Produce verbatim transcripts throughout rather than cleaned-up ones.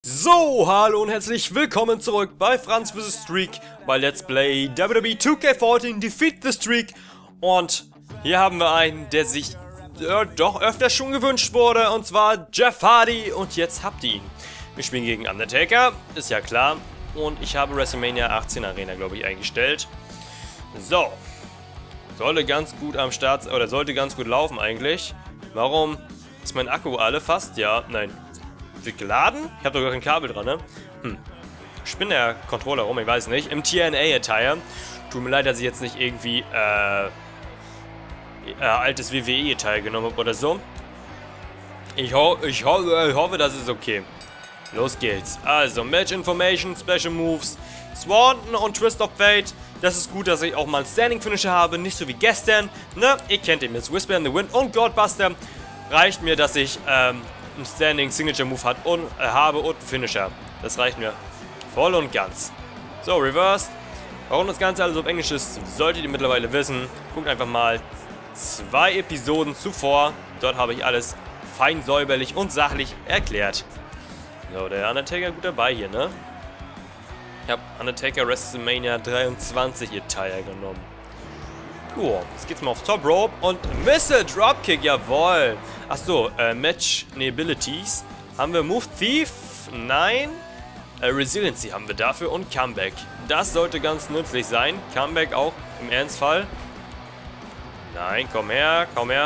So, hallo und herzlich willkommen zurück bei Franz versus. Streak bei Let's Play W W E two K fourteen Defeat the Streak. Und hier haben wir einen, der sich äh, doch öfter schon gewünscht wurde, und zwar Jeff Hardy. Und jetzt habt ihr ihn. Wir spielen gegen Undertaker, ist ja klar. Und ich habe WrestleMania achtzehn Arena, glaube ich, eingestellt. So, sollte ganz gut am Start, oder sollte ganz gut laufen eigentlich. Warum ist mein Akku alle fast? Ja, nein. Wird geladen? Ich habe doch gar kein Kabel dran, ne? Hm. Spinnt der Controller rum, ich weiß nicht. Im T N A-Attire. Tut mir leid, dass ich jetzt nicht irgendwie, äh, äh altes W W E-Attire genommen habe oder so. Ich, ho ich, ho ich hoffe, das ist okay. Los geht's. Also, Match Information, Special Moves, Swanton und Twist of Fate. Das ist gut, dass ich auch mal einen Standing Finisher habe, nicht so wie gestern. Ne? Ihr kennt ihn jetzt. Whisper in the Wind und Godbuster. Reicht mir, dass ich, ähm, einen Standing Signature Move hat und äh, habe und einen Finisher. Das reicht mir voll und ganz. So, Reversed. Warum das Ganze alles auf Englisch ist, solltet ihr mittlerweile wissen. Guckt einfach mal zwei Episoden zuvor. Dort habe ich alles fein säuberlich und sachlich erklärt. So, der Undertaker gut dabei hier, ne? Ich habe Undertaker WrestleMania dreiundzwanzig Attire genommen. Cool. Jetzt geht's mal auf Top Rope und Missile Dropkick, jawohl. Achso, äh, Match Abilities. Haben wir Move Thief? Nein. Äh, Resiliency haben wir dafür und Comeback. Das sollte ganz nützlich sein. Comeback auch im Ernstfall. Nein, komm her, komm her.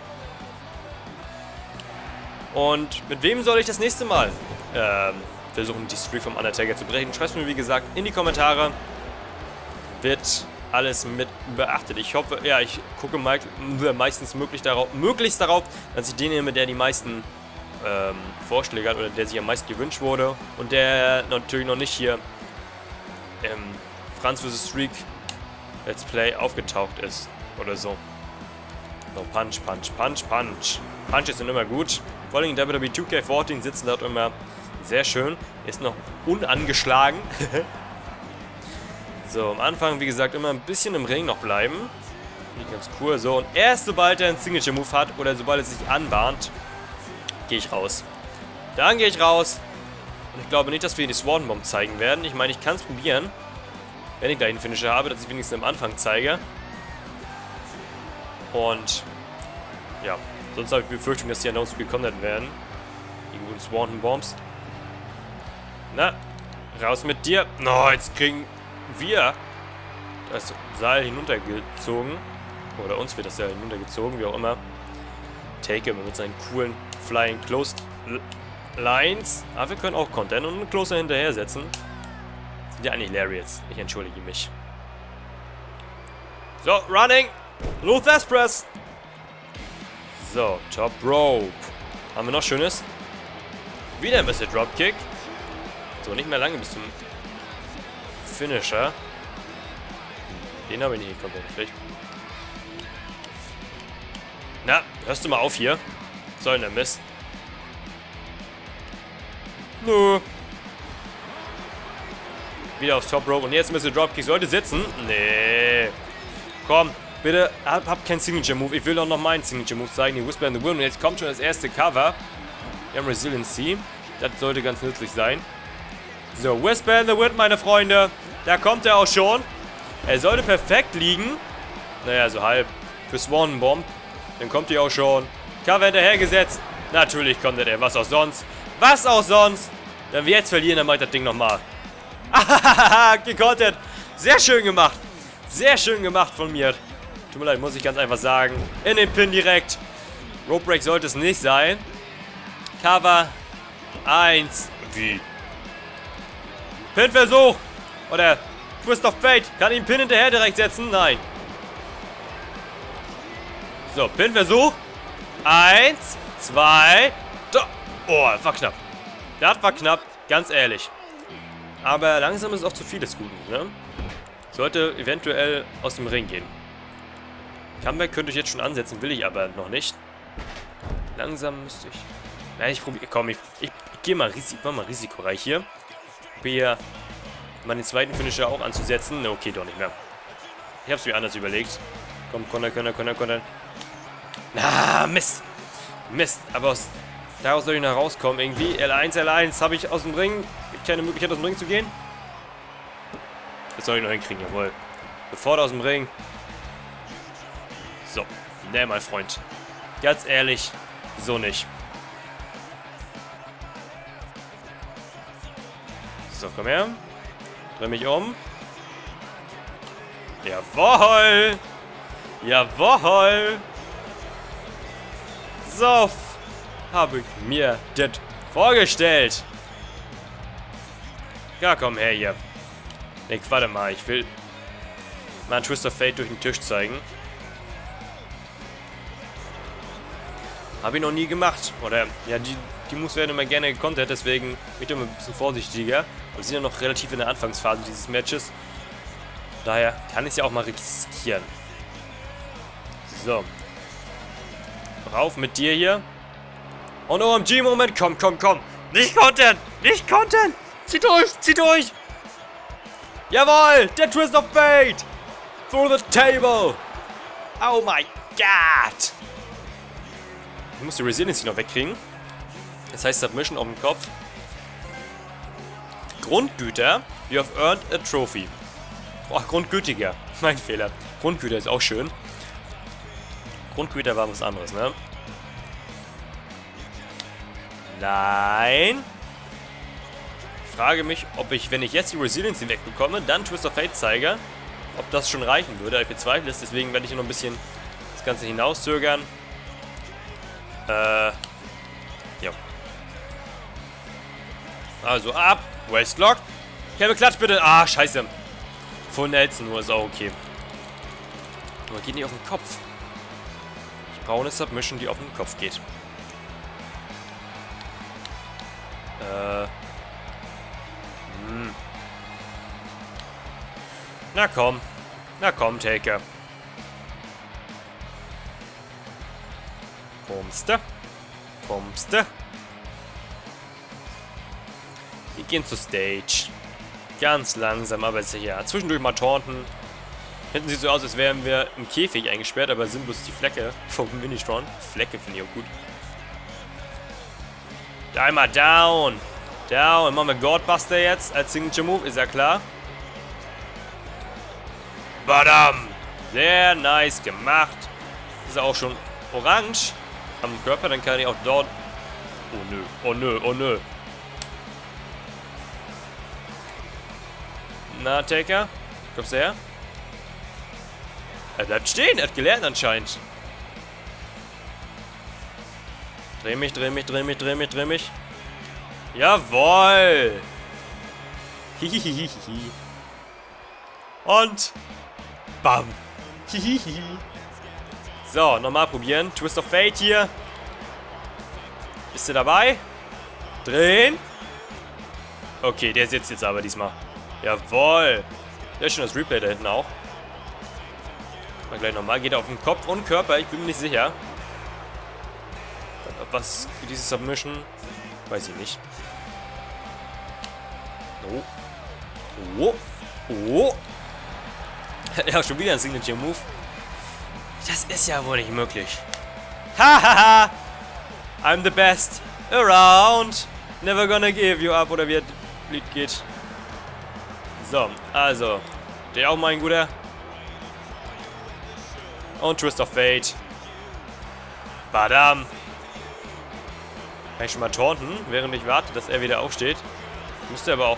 Und mit wem soll ich das nächste Mal ähm, versuchen, die Streak vom Undertaker zu brechen? Schreibt mir, wie gesagt, in die Kommentare. Wird alles mit beachtet. Ich hoffe, ja, ich gucke me meistens möglich darauf, möglichst darauf, dass ich den nehme, der die meisten ähm, Vorschläge hat oder der sich am meisten gewünscht wurde und der natürlich noch nicht hier im Franz versus. Streak Let's Play aufgetaucht ist oder so. So, Punch, Punch, Punch, Punch. Punches sind immer gut. Vor allem in W W E two K fourteen sitzen dort immer sehr schön. Ist noch unangeschlagen. So, am Anfang, wie gesagt, immer ein bisschen im Ring noch bleiben. Finde ich ganz cool. So, und erst sobald er einen Signature-Move hat oder sobald er sich anbahnt, gehe ich raus. Dann gehe ich raus. Und ich glaube nicht, dass wir die Swan Bomb zeigen werden. Ich meine, ich kann es probieren, wenn ich gleich einen Finisher habe, dass ich wenigstens am Anfang zeige. Und, ja, sonst habe ich die Befürchtung, dass die Announced gekontert werden. Die guten Swan Bombs. Na, raus mit dir. No, jetzt kriegen wir das Seil hinuntergezogen. Oder uns wird das Seil hinuntergezogen, wie auch immer. Taker mit seinen coolen Flying Close Lines. Aber wir können auch Content und einen Closer hinterher setzen. Sind ja eigentlich Lariats. Ich entschuldige mich. So, Running. Luther's Press. So, Top Rope. Haben wir noch Schönes? Wieder ein bisschen Dropkick. So, nicht mehr lange bis zum Finisher. Den habe ich nicht komplett vielleicht. Na, hörst du mal auf hier? Was soll denn der Mist? Nö. Wieder aufs Top Rope und jetzt müsste Dropkick. Sollte sitzen? Nee. Komm, bitte, hab, hab keinen Signature Move. Ich will doch noch meinen Signature Move zeigen. Die Whisper in the Wind. Und jetzt kommt schon das erste Cover. Wir haben Resiliency. Das sollte ganz nützlich sein. So, Whisper in the Wind, meine Freunde. Da kommt er auch schon. Er sollte perfekt liegen. Naja, so halb. Für Swan Bomb. Dann kommt er auch schon. Cover hinterhergesetzt. Natürlich kommt er. Was auch sonst. Was auch sonst. Wenn wir jetzt verlieren, dann macht das Ding nochmal. Ahahaha, gekontert. Sehr schön gemacht. Sehr schön gemacht von mir. Tut mir leid, muss ich ganz einfach sagen. In den Pin direkt. Rope Break sollte es nicht sein. Cover. Eins. Wie? Pin-Versuch. Oder Twist of Fate. Kann ihn Pin hinterher direkt setzen? Nein. So, Pin-Versuch. Eins, zwei, da. Oh, das war knapp. Das war knapp, ganz ehrlich. Aber langsam ist es auch zu viel des Guten, ne? Sollte eventuell aus dem Ring gehen. Comeback könnte ich jetzt schon ansetzen, will ich aber noch nicht. Langsam müsste ich... Na, ich probiere... Komm, ich, ich, ich gehe mal, Risik, mach mal risikoreich hier. Probiere mal den zweiten Finisher auch anzusetzen. Okay, doch nicht mehr. Ich hab's mir anders überlegt. Komm, Konter, Konter, Konter, Konter. Na, Mist. Mist. Aber aus Daraus soll ich noch rauskommen irgendwie. L eins, L eins. Habe ich aus dem Ring? Gibt keine Möglichkeit aus dem Ring zu gehen? Das soll ich noch hinkriegen, jawohl. Sofort aus dem Ring. So. Ne, mein Freund. Ganz ehrlich. So nicht. So, komm her. Dreh mich um. Jawohl. Jawohl. So. Habe ich mir das vorgestellt. Ja, komm her hier. Ne, warte mal. Ich will mal einen Twist of Fate durch den Tisch zeigen. Habe ich noch nie gemacht. Oder, ja, die, die Moves werden immer gerne gekontert, deswegen bin ich immer ein bisschen vorsichtiger. Wir sind ja noch relativ in der Anfangsphase dieses Matches. Daher kann ich es ja auch mal riskieren. So. Rauf mit dir hier. Und O M G-Moment. Komm, komm, komm. Nicht kontern. Nicht kontern. Zieh durch. Zieh durch. Jawohl. Der Twist of Fate. Through the table. Oh my God. Ich muss die Resiliency noch wegkriegen. Das heißt Submission auf dem Kopf. Grundgüter. You have earned a trophy. Oh, Grundgütiger. Mein Fehler. Grundgüter ist auch schön. Grundgüter war was anderes, ne? Nein. Ich frage mich, ob ich, wenn ich jetzt die Resiliency wegbekomme, dann Twist of Fate zeige, ob das schon reichen würde. Ich bezweifle es, deswegen werde ich noch ein bisschen das Ganze hinauszögern. Äh. Ja. Also ab. Waistlock. Kevin, klatsch bitte. Ah, scheiße. Von Nelson nur ist auch okay. Aber geht nicht auf den Kopf. Ich brauche eine Submission, die auf den Kopf geht. Äh. Hm. Na komm. Na komm, Taker. Kommste. Kommste. Wir gehen zur Stage. Ganz langsam, aber sicher. Zwischendurch mal taunten. Hinten sieht so aus, als wären wir im Käfig eingesperrt, aber sind bloß die Flecke vom Ministron. Flecke finde ich auch gut. Da einmal down. Down. Machen wir Godbuster jetzt als Signature Move, ist ja klar. Badam. Sehr nice gemacht. Ist auch schon orange am Körper, dann kann ich auch dort... Oh nö, oh nö, oh nö. Na, Taker? Kommst du her? Er bleibt stehen, er hat gelernt anscheinend. Dreh mich, dreh mich, dreh mich, dreh mich, dreh mich. Jawohl! Hihihihi. Und... Bam! Hihihihi. So, nochmal probieren. Twist of Fate hier. Bist du dabei? Drehen. Okay, der sitzt jetzt aber diesmal. Jawohl. Sehr schön das Replay da hinten auch. Mal gleich nochmal. Geht auf den Kopf und Körper. Ich bin mir nicht sicher. Was für diese Submission? Weiß ich nicht. Oh. Oh. Oh. Ja, schon wieder ein Signature Move. Das ist ja wohl nicht möglich. Hahaha. I'm the best around. Never gonna give you up. Oder wie das Lied geht. So, also. Der auch mal ein guter. Und Twist of Fate. Badam. Kann ich schon mal taunten, während ich warte, dass er wieder aufsteht. Müsste aber auch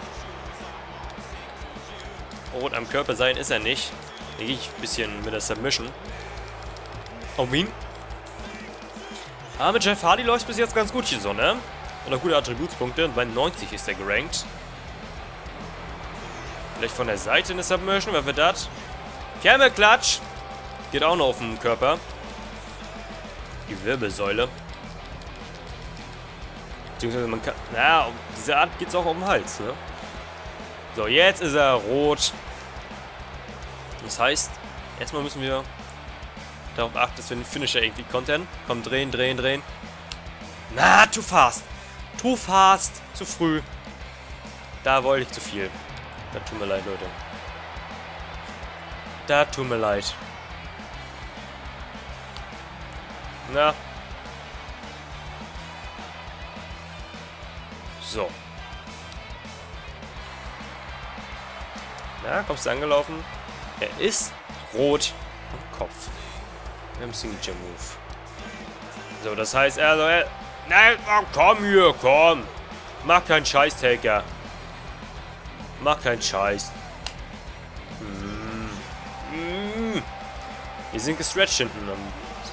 rot am Körper sein, ist er nicht. Da gehe ich ein bisschen mit der Submission. Auf ihn. Aber mit Jeff Hardy läuft es bis jetzt ganz gut hier so, ne? Und auch gute Attributspunkte. Und bei neunzig ist er gerankt. Vielleicht von der Seite eine Submission, wer wird das? Camel Clutch. Geht auch noch auf den Körper. Die Wirbelsäule. Beziehungsweise man kann... Na, um diese Art geht es auch um den Hals, ne? So, jetzt ist er rot. Das heißt, erstmal müssen wir darauf achten, dass wir den Finisher irgendwie kontern. Komm, drehen, drehen, drehen. Na, too fast. Too fast. Zu früh. Da wollte ich zu viel. Da tut mir leid, Leute. Da tut mir leid. Na. So. Na, kommst du angelaufen? Er ist rot am Kopf. Wir haben Signature Move. So, das heißt, also, er... Nein, oh, komm hier, komm. Mach keinen Scheiß, Taker. Mach keinen Scheiß. Mm. Mm. Wir sind gestretched hinten am...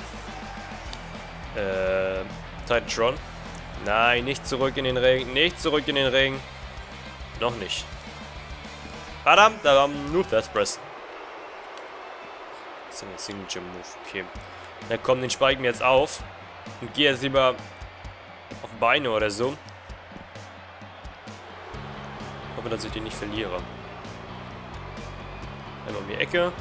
Äh... Titantron. Nein, nicht zurück in den Ring. Nicht zurück in den Ring. Noch nicht. Verdammt, da haben nur Death Press. Das ist ein Signature Move. Okay. Na komm, den spare ich mir jetzt auf. Und gehe jetzt lieber auf Beine oder so. Ich hoffe, dass ich den nicht verliere. Einmal um die Ecke.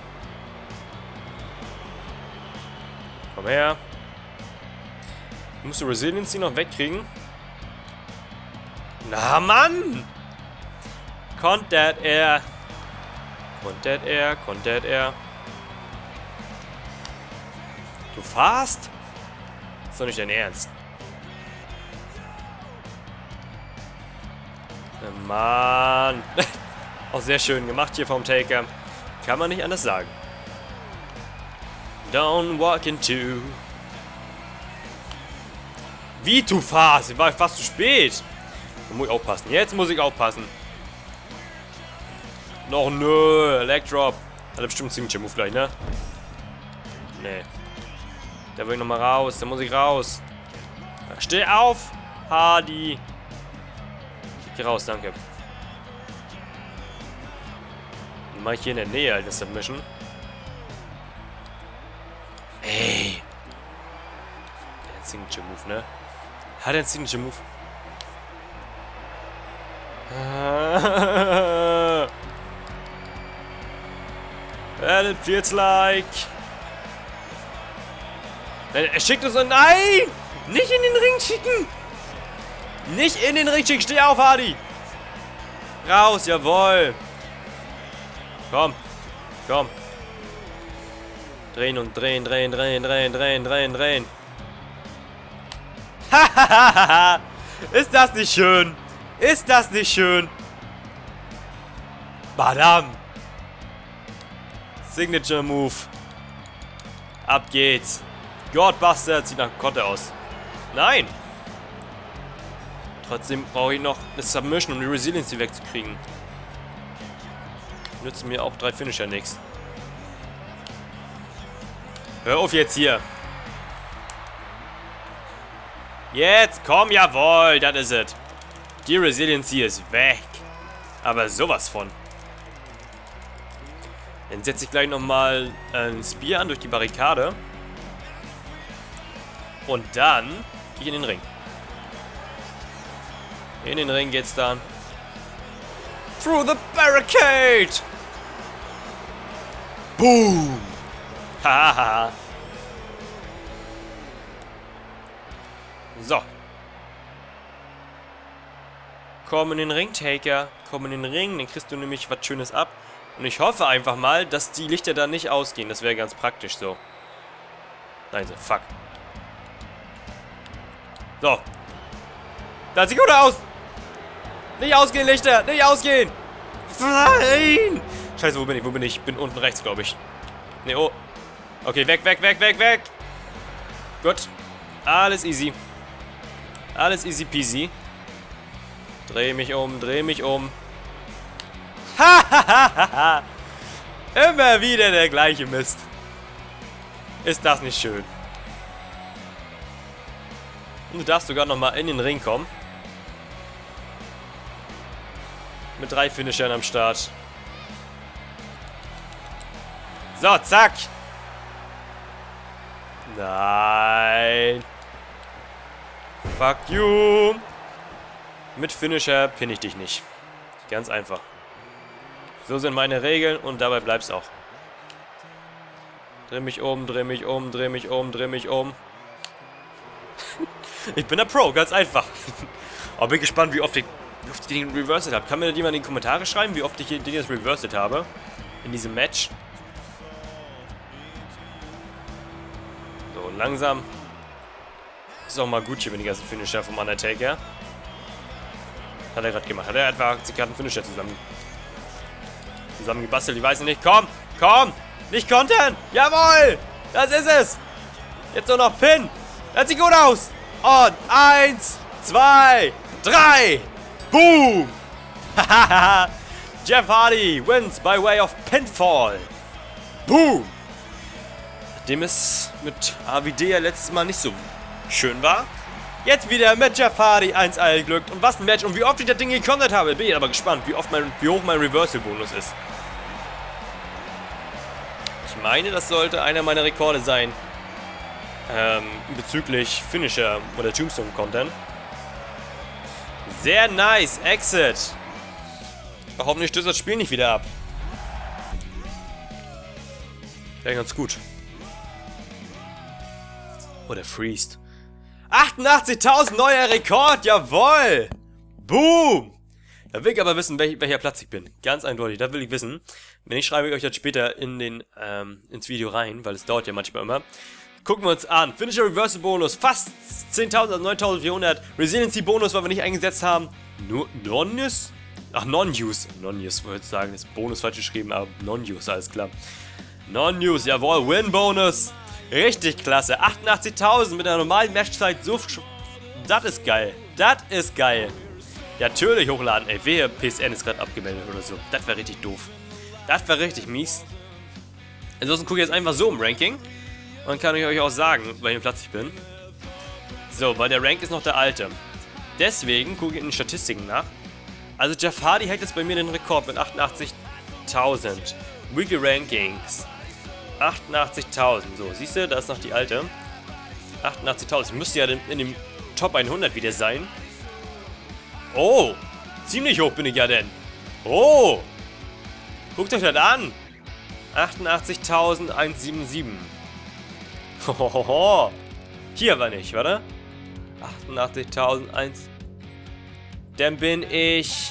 Komm her. Ich muss die Resiliency noch wegkriegen. Na Mann! Kontert er. Kontert er, kontert er. Du fahrst? Ist doch nicht dein Ernst. Na Mann. Auch sehr schön gemacht hier vom Taker. Kann man nicht anders sagen. Don't walk into. Wie du fahrst? Ich war fast zu spät. Da muss ich aufpassen. Jetzt muss ich aufpassen. Noch nö. Leg Drop. Hat er bestimmt einen Signature Move gleich, ne? Nee. Da will ich nochmal raus. Da muss ich raus. Steh auf, Hardy. Geh raus, danke. Dann mach ich hier in der Nähe eine Submission. Ey. Der hat einen Signature Move, ne? Hat er einen Signature Move? And it feels like. Er schickt uns so. Nein! Nicht in den Ring schicken! Nicht in den Ring schicken! Steh auf, Hardy! Raus, jawohl! Komm! Komm! Drehen und drehen, drehen, drehen, drehen, drehen, drehen, drehen. Hahaha! Ist das nicht schön? Ist das nicht schön? Badam! Signature Move. Ab geht's. Godbuster sieht nach Kotte aus. Nein! Trotzdem brauche ich noch eine Submission, um die Resiliency wegzukriegen. Nützen mir auch drei Finisher nichts. Hör auf jetzt hier. Jetzt, komm, jawohl, das ist es. Die Resiliency ist weg. Aber sowas von. Dann setze ich gleich nochmal ein Spear an durch die Barrikade. Und dann gehe ich in den Ring. In den Ring geht's dann. Through the barricade! Boom! Haha! So. Komm in den Ring, Taker. Komm in den Ring, dann kriegst du nämlich was Schönes ab. Und ich hoffe einfach mal, dass die Lichter da nicht ausgehen. Das wäre ganz praktisch so. Also, fuck. So. Das sieht gut aus. Nicht ausgehen, Lichter. Nicht ausgehen. Nein. Scheiße, wo bin ich? Wo bin ich? Ich bin unten rechts, glaube ich. Ne, oh. Okay, weg, weg, weg, weg, weg. Gut. Alles easy. Alles easy peasy. Dreh mich um, dreh mich um. Hahaha. Immer wieder der gleiche Mist. Ist das nicht schön? Und du darfst sogar nochmal in den Ring kommen. Mit drei Finishern am Start. So, zack. Nein. Fuck you. Mit Finisher pinne ich dich nicht. Ganz einfach. So sind meine Regeln und dabei bleibst auch. Dreh mich um, dreh mich um, dreh mich um, dreh mich um. Ich bin der Pro, ganz einfach. Aber bin gespannt, wie oft ich, wie oft ich den reversed habe. Kann mir jemand in die Kommentare schreiben, wie oft ich den jetzt reversed habe? In diesem Match. So, und langsam. Ist auch mal gut hier mit den ganzen Finisher vom Undertaker. Hat er gerade gemacht. Hat er etwa gerade einen Finisher zusammen, zusammen gebastelt? Ich weiß nicht. Komm! Komm! Nicht kontern! Jawohl! Das ist es! Jetzt nur noch Pin! Das sieht gut aus! Und eins, zwei, drei! Boom! Hahaha! Jeff Hardy wins by way of Pinfall! Boom! Nachdem es mit A W D ja letztes Mal nicht so schön war. Jetzt wieder mit Jeff Hardy eins all geglückt. Und was ein Match. Und wie oft ich das Ding gekontert habe. Bin ich aber gespannt, wie, oft mein, wie hoch mein Reversal-Bonus ist. Ich meine, das sollte einer meiner Rekorde sein. Ähm, bezüglich Finisher oder Tombstone-Content. Sehr nice. Exit. Hoffentlich stößt das Spiel nicht wieder ab. Wäre ganz gut. Oder freest. achtundachtzigtausend neuer Rekord, jawohl! Boom! Da will ich aber wissen, welch, welcher Platz ich bin. Ganz eindeutig, das will ich wissen. Wenn ich schreibe ich euch das später in den, ähm, ins Video rein, weil es dauert ja manchmal immer. Gucken wir uns an. Finisher Reversal Bonus, fast zehntausend, also neuntausendvierhundert. Resiliency Bonus, weil wir nicht eingesetzt haben. Nur Non-Use? Ach, Non-Use. Non-Use, wollte ich sagen, ist Bonus falsch geschrieben, aber Non-Use, alles klar. Non-Use, jawohl, Win Bonus. Richtig klasse. achtundachtzigtausend mit einer normalen Matchzeit. So, das ist geil. Das ist geil. Ja, natürlich hochladen. Ey, wehe, P S N ist gerade abgemeldet oder so. Das wäre richtig doof. Das wäre richtig mies. Ansonsten gucke ich jetzt einfach so im Ranking. Und dann kann ich euch auch sagen, welchen Platz ich bin. So, weil der Rank ist noch der alte. Deswegen gucke ich in den Statistiken nach. Also Jeff Hardy hält jetzt bei mir den Rekord mit achtundachtzigtausend. Weekly Rankings. achtundachtzigtausend. So, siehst du, da ist noch die alte. achtundachtzigtausend. Ich müsste ja in dem Top hundert wieder sein. Oh, ziemlich hoch bin ich ja denn. Oh, guckt euch das an. achtundachtzigtausendeinhundertsiebenundsiebzig. Hohoho. Hier war nicht, warte. achtundachtzigtausendeins. Dann bin ich...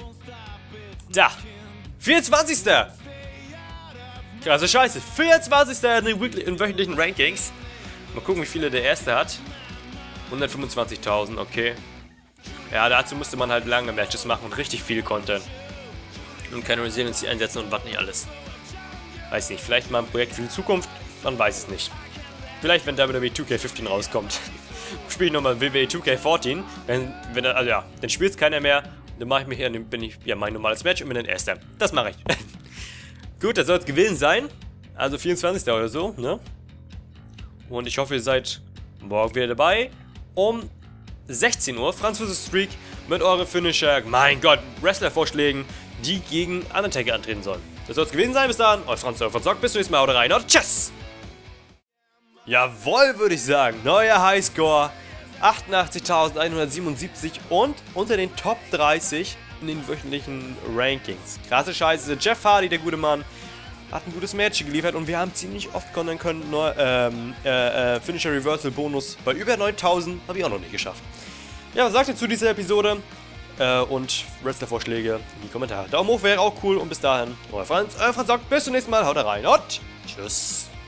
Da. vierundzwanzigster Krasse Scheiße. vierundzwanzigster in den, in wöchentlichen Rankings. Mal gucken, wie viele der erste hat. hundertfünfundzwanzigtausend, okay. Ja, dazu musste man halt lange Matches machen und richtig viel Content. Und keine Resiliency einsetzen und was nicht alles. Weiß nicht, vielleicht mal ein Projekt für die Zukunft, man weiß es nicht. Vielleicht, wenn W W E zwei K fünfzehn rauskommt, spiele ich nochmal W W E zwei K vierzehn. Wenn, wenn, also ja, dann spielt es keiner mehr. Dann mache ich mich hier, dann bin ich ja mein normales Match und bin dann Erster. Das mache ich. Gut, das soll es gewesen sein. Also vierundzwanzigster oder so, ne? Und ich hoffe, ihr seid morgen wieder dabei. Um sechzehn Uhr, Franz versus. Streak mit euren Finisher, mein Gott, Wrestler-Vorschlägen, die gegen Undertaker antreten sollen. Das soll es gewesen sein. Bis dann, euer Franz, euer Verzockt. Bis zum nächsten Mal, haut rein und tschüss! Jawohl, würde ich sagen. Neuer Highscore. achtundachtzigtausendeinhundertsiebenundsiebzig und unter den Top dreißig in den wöchentlichen Rankings. Krasse Scheiße. Jeff Hardy, der gute Mann, hat ein gutes Match geliefert und wir haben ziemlich oft Content können. Neu, ähm, äh, äh, Finisher Reversal Bonus bei über neuntausend habe ich auch noch nicht geschafft. Ja, was sagt ihr zu dieser Episode? Äh, und Wrestler-Vorschläge in die Kommentare. Daumen hoch wäre auch cool und bis dahin, euer Franz, euer Franz sagt, bis zum nächsten Mal, haut rein und tschüss.